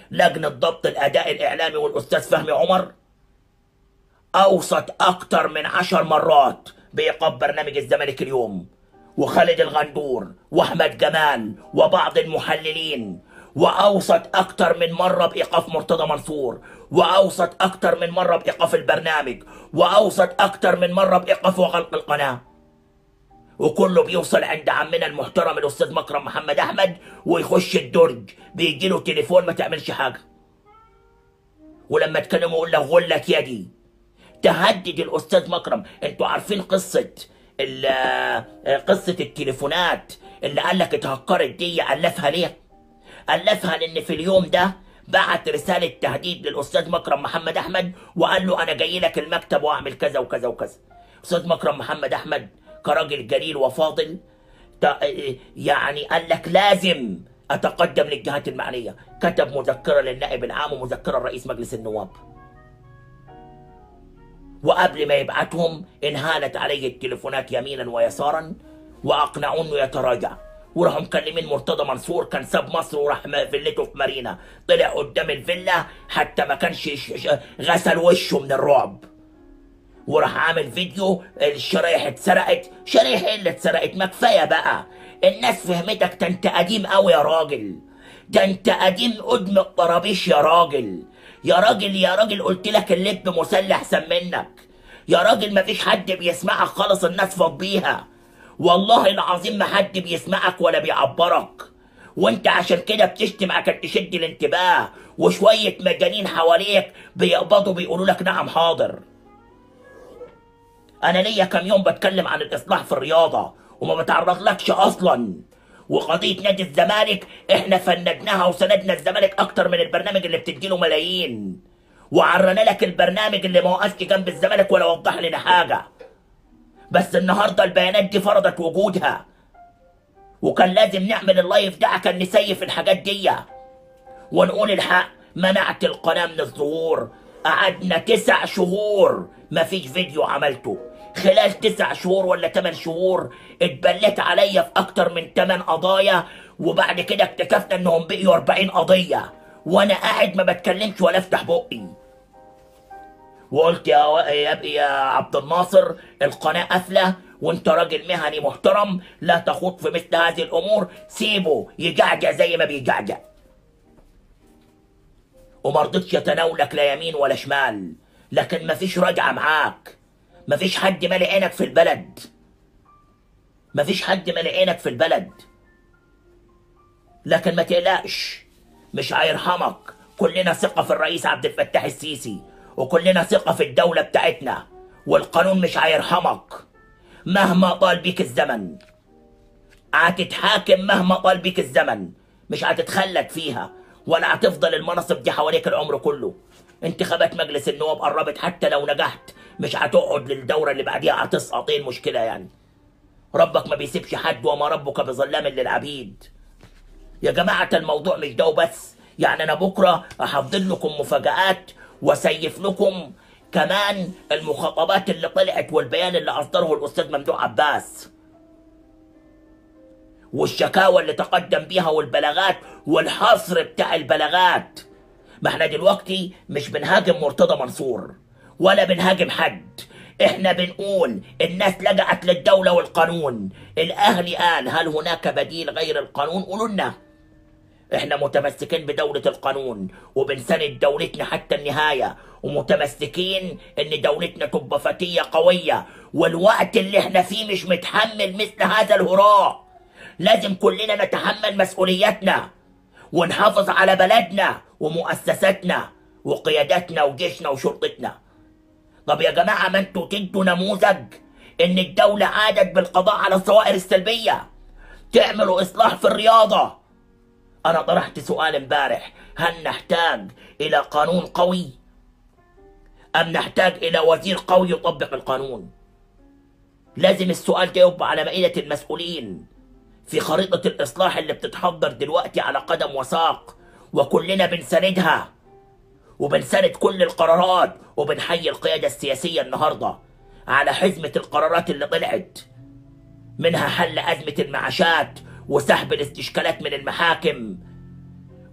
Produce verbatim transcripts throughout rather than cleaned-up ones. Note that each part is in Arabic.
لجنة ضبط الأداء الإعلامي والأستاذ فهمي عمر أوصت أكتر من عشر مرات بإيقاف برنامج الزمالك اليوم، وخالد الغندور وأحمد جمال وبعض المحللين، وأوصت أكتر من مرة بإيقاف مرتضى منصور، وأوصت أكتر من مرة بإيقاف البرنامج، وأوصت أكتر من مرة بإيقاف وغلق القناة. وكله بيوصل عند عمنا المحترم الأستاذ مكرم محمد أحمد ويخش الدرج، بيجيله تليفون ما تعملش حاجة. ولما تكلمه يقول لك غلة يدي، تهدد الأستاذ مكرم. انتوا عارفين قصة قصة التليفونات اللي قال لك اتهكرت دي ألفها ليه؟ ألفها لأن في اليوم ده بعت رسالة تهديد للأستاذ مكرم محمد أحمد وقال له أنا جاي لك المكتب وأعمل كذا وكذا وكذا. أستاذ مكرم محمد أحمد كراجل جليل وفاضل يعني قال لك لازم أتقدم للجهات المعنية، كتب مذكرة للنائب العام ومذكرة لرئيس مجلس النواب، وقبل ما يبعتهم انهالت عليه التليفونات يمينا ويسارا واقنعوه انه يتراجع. وراحوا مكلمين مرتضى منصور، كان ساب مصر وراح فيلته في مارينا، طلع قدام الفيلا حتى ما كانش غسل وشه من الرعب، وراح عامل فيديو الشرايح اتسرقت. شرايح ايه اللي اتسرقت؟ ما كفايه بقى، الناس فهمتك. ده انت قديم قوي يا راجل، ده انت قديم قدم الطرابيش يا راجل. يا راجل يا راجل قلت لك اللب مسلح احسن منك. يا راجل مفيش حد بيسمعك خالص، الناس فضيها والله العظيم ما حد بيسمعك ولا بيعبرك، وانت عشان كده بتشتم عشان تشد الانتباه، وشويه مجانين حواليك بيقبضوا بيقولوا لك نعم حاضر. انا ليا كام يوم بتكلم عن الاصلاح في الرياضه وما بتعرض لكش اصلا. وقضيه نادي الزمالك احنا فندناها وسندنا الزمالك اكتر من البرنامج اللي بتديله ملايين، وعرنا لك البرنامج اللي ما وقفش جنب الزمالك ولا وضح لنا حاجه. بس النهارده البيانات دي فرضت وجودها، وكان لازم نعمل اللايف ده عشان نسيف الحاجات دي ونقول الحق. منعت القناه من الظهور، قعدنا تسع شهور مفيش فيديو عملته. خلال تسع شهور ولا تمن شهور اتبلت عليا في اكتر من تمن قضايا، وبعد كده اكتشفنا انهم بقيوا أربعين قضيه وانا قاعد ما بتكلمش ولا افتح بقي. وقلت يا يا يا عبد الناصر القناه قافله وانت راجل مهني محترم لا تخوض في مثل هذه الامور، سيبه يجعجع زي ما بيجعجع. وما رضيتش اتناولك لا يمين ولا شمال، لكن مفيش رجعه معاك. مفيش حد مالي عينك في البلد، مفيش حد مالي عينك في البلد. لكن ما تقلقش، مش هيرحمك. كلنا ثقه في الرئيس عبد الفتاح السيسي، وكلنا ثقه في الدوله بتاعتنا، والقانون مش هيرحمك. مهما طال بيك الزمن هتتحاكم، مهما طال بيك الزمن مش هتتخلد فيها، ولا هتفضل المناصب دي حواليك العمر كله. انتخابات مجلس النواب قربت، حتى لو نجحت مش هتقعد للدوره اللي بعديها، هتسقط. ايه المشكله يعني؟ ربك ما بيسيبش حد، وما ربك بظلام للعبيد. يا جماعه الموضوع مش ده وبس، يعني انا بكره هحضر لكم مفاجآت وسيف لكم كمان المخاطبات اللي طلعت والبيان اللي اصدره الاستاذ ممدوح عباس والشكاوى اللي تقدم بيها والبلاغات والحصر بتاع البلاغات. ما احنا دلوقتي مش بنهاجم مرتضى منصور ولا بنهاجم حد، احنا بنقول الناس لجأت للدولة والقانون. الاهلي قال هل هناك بديل غير القانون؟ قولوا لنا. احنا متمسكين بدولة القانون وبنساند دولتنا حتى النهاية، ومتمسكين ان دولتنا تبقى فتية قوية، والوقت اللي احنا فيه مش متحمل مثل هذا الهراء. لازم كلنا نتحمل مسؤولياتنا ونحافظ على بلدنا ومؤسساتنا وقياداتنا وجيشنا وشرطتنا. طب يا جماعة ما انتوا تدوا نموذج ان الدولة عادت بالقضاء على الظواهر السلبية، تعملوا اصلاح في الرياضة. انا طرحت سؤال امبارح، هل نحتاج الى قانون قوي ام نحتاج الى وزير قوي يطبق القانون؟ لازم السؤال ده يبقى على مائدة المسؤولين في خريطة الإصلاح اللي بتتحضر دلوقتي على قدم وساق، وكلنا بنساندها وبنساند كل القرارات، وبنحيي القيادة السياسية النهاردة على حزمة القرارات اللي طلعت، منها حل أزمة المعاشات وسحب الاستشكالات من المحاكم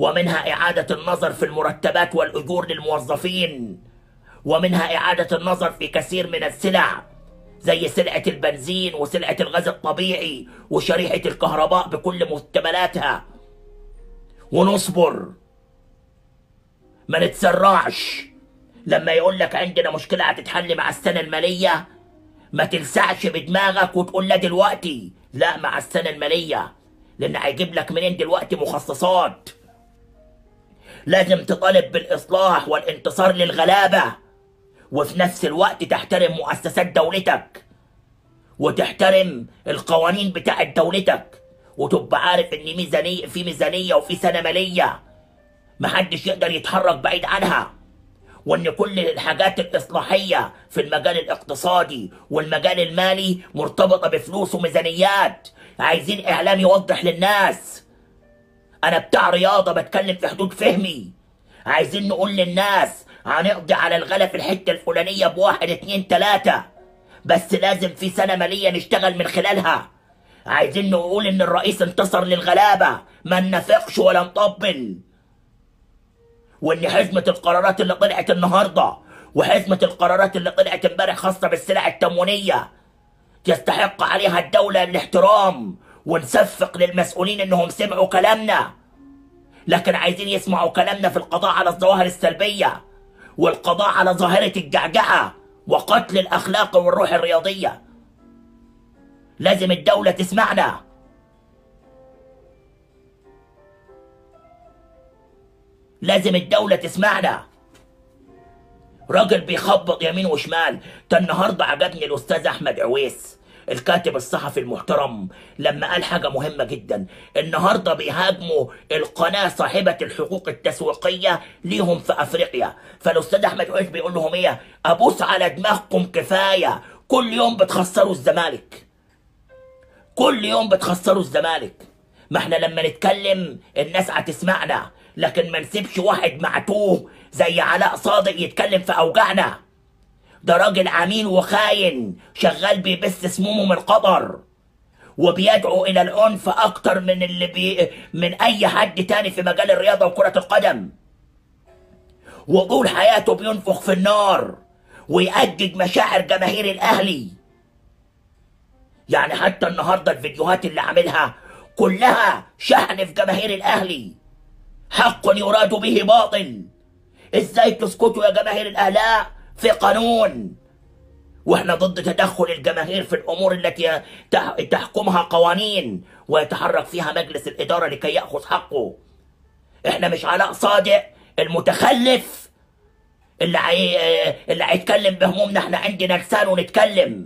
ومنها إعادة النظر في المرتبات والأجور للموظفين، ومنها إعادة النظر في كثير من السلع زي سلعة البنزين وسلعة الغاز الطبيعي وشريحة الكهرباء بكل محتملاتها. ونصبر، ما نتسرعش. لما يقول لك عندنا مشكلة هتتحل مع السنة المالية، ما تلسعش بدماغك وتقول لا دلوقتي، لا مع السنة المالية، لأن هيجيب لك منين دلوقتي مخصصات. لازم تطالب بالإصلاح والانتصار للغلابة، وفي نفس الوقت تحترم مؤسسات دولتك وتحترم القوانين بتاعت دولتك، وتبقى عارف ان ميزانية في ميزانية وفي سنة مالية محدش يقدر يتحرك بعيد عنها، وان كل الحاجات الإصلاحية في المجال الاقتصادي والمجال المالي مرتبطة بفلوس وميزانيات. عايزين إعلام يوضح للناس. أنا بتاع رياضة بتكلم في حدود فهمي. عايزين نقول للناس هنقضي على الغلا في الحتة الفلانية بواحد اتنين تلاتة، بس لازم في سنة مالية نشتغل من خلالها. عايزين نقول إن الرئيس انتصر للغلابة، ما ننافقش ولا نطبل. وإن حزمة القرارات اللي طلعت النهاردة وحزمة القرارات اللي طلعت امبارح خاصة بالسلع التموينية تستحق عليها الدولة الاحترام، ونصفق للمسؤولين إنهم سمعوا كلامنا. لكن عايزين يسمعوا كلامنا في القضاء على الظواهر السلبية والقضاء على ظاهرة الجعجعة وقتل الأخلاق والروح الرياضية. لازم الدولة تسمعنا. لازم الدولة تسمعنا. راجل بيخبط يمين وشمال. ده النهارده عجبني الأستاذ أحمد عويس الكاتب الصحفي المحترم لما قال حاجة مهمة جدا. النهارده بيهاجموا القناة صاحبة الحقوق التسويقية ليهم في أفريقيا، فالأستاذ أحمد عويس بيقول لهم إيه؟ أبوس على دماغكم كفاية، كل يوم بتخسروا الزمالك. كل يوم بتخسروا الزمالك. ما احنا لما نتكلم الناس هتسمعنا، لكن ما نسيبش واحد معتوه زي علاء صادق يتكلم في أوجعنا. ده راجل عميل وخاين شغال بيبث سمومه من قطر وبيدعو إلى العنف أكتر من اللي بي من أي حد تاني في مجال الرياضة وكرة القدم. وطول حياته بينفخ في النار ويأجج مشاعر جماهير الأهلي. يعني حتى النهارده الفيديوهات اللي عاملها كلها شحن في جماهير الأهلي. حق يراد به باطل. ازاي تسكتوا يا جماهير الأهلاء؟ في قانون، واحنا ضد تدخل الجماهير في الأمور التي تحكمها قوانين ويتحرك فيها مجلس الإدارة لكي يأخذ حقه. احنا مش علاء صادق المتخلف اللي عي... اللي هيتكلم بهمومنا. احنا عندنا لسان ونتكلم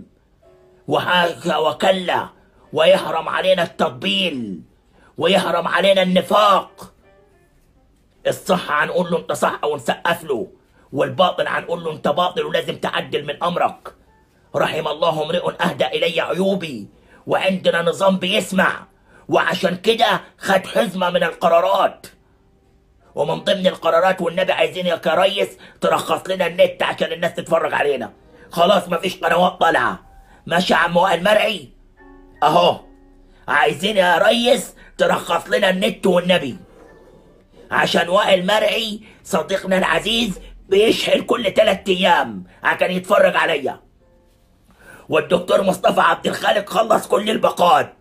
وكلا، ويحرم علينا التطبيل ويحرم علينا النفاق. الصح هنقول له انت صح ونسقف له، والباطل هنقول له انت باطل ولازم تعدل من امرك. رحم الله امرئ اهدى الي عيوبي، وعندنا نظام بيسمع، وعشان كده خد حزمه من القرارات. ومن ضمن القرارات، والنبي عايزين يا كريس ترخص لنا النت عشان الناس تتفرج علينا. خلاص مفيش قنوات طالعه. ماشي يا عم وائل مرعي؟ اهو عايزين يا ريس ترخص لنا النت والنبي، عشان وائل مرعي صديقنا العزيز بيشحن كل ثلاث ايام عشان يتفرج عليا، والدكتور مصطفى عبد الخالق خلص كل الباقات.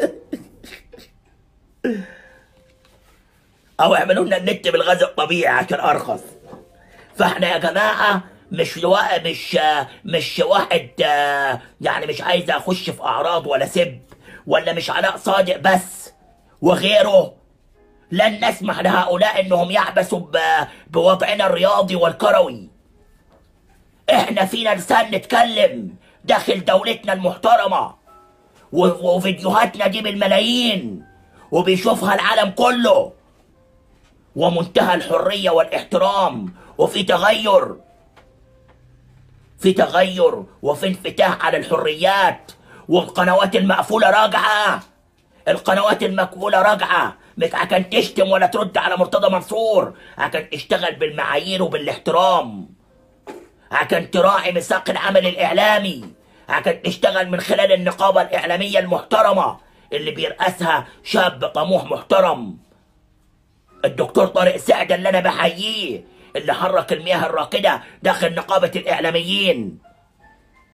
او اعملوا لنا النت بالغاز الطبيعي عشان ارخص. فاحنا يا جماعه مش لوا... مش مش واحد يعني مش عايز اخش في اعراض ولا سب ولا مش علاء صادق بس وغيره. لن نسمح لهؤلاء انهم يعبثوا ب... بوضعنا الرياضي والكروي. احنا فينا لسان نتكلم داخل دولتنا المحترمه، و... وفيديوهاتنا دي بالملايين وبيشوفها العالم كله، ومنتهى الحريه والاحترام، وفي تغير في تغير وفي انفتاح على الحريات. والقنوات المقفوله راجعه. القنوات المقفوله راجعه، مش عشان تشتم ولا ترد على مرتضى منصور، عشان تشتغل بالمعايير وبالاحترام، عشان تراعي ميثاق العمل الاعلامي، عشان تشتغل من خلال النقابه الاعلاميه المحترمه اللي بيرأسها شاب طموح محترم. الدكتور طارق سعد اللي انا بحييه، اللي حرك المياه الراكدة داخل نقابة الاعلاميين.